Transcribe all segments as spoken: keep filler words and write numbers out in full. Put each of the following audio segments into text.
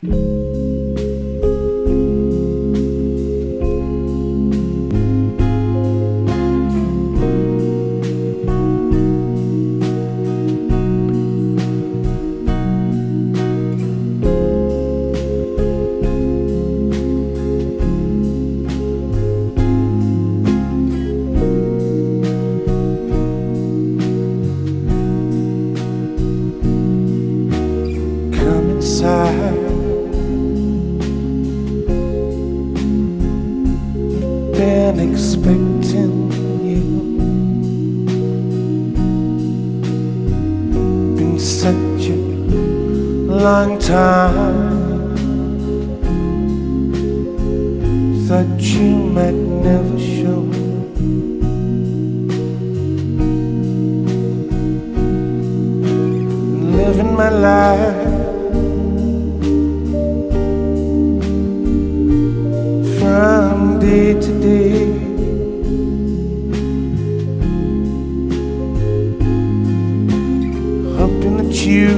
Been expecting you, been such a long time. Thought you might never show. Living my life from day to day, hoping that you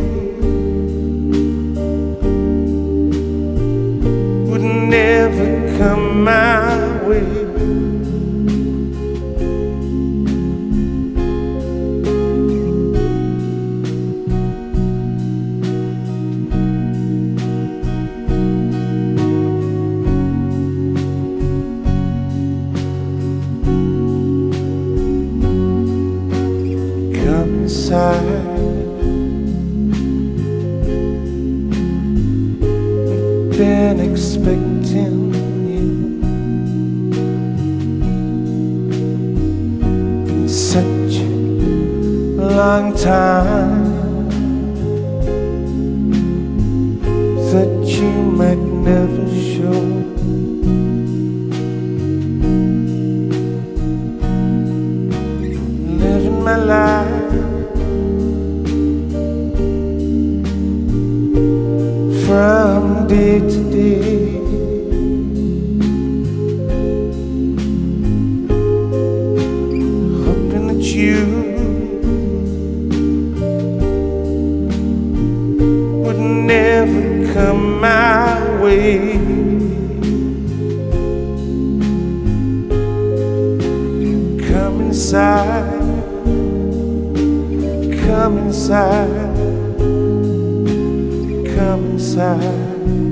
would never come my way. Inside, been expecting you, been such a long time. That you might never show. Living my life from day to day, hoping that you would never come my way. Come inside, come inside, come inside.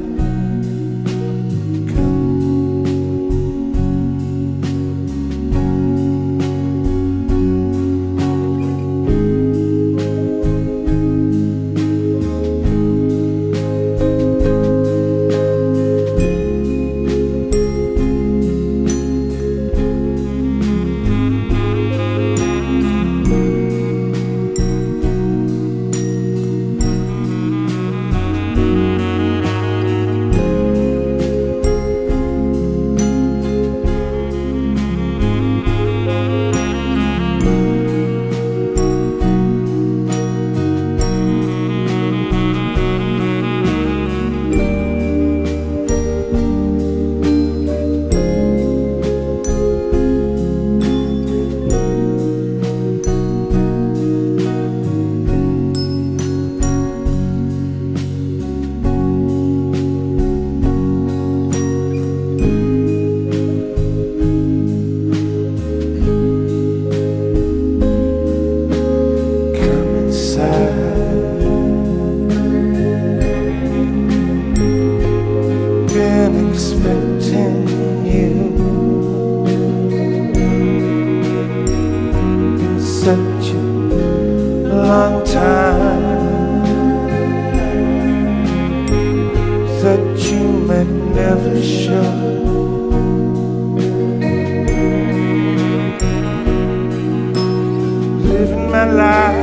Been expecting you, been such a long time. Thought you might never show. Living my life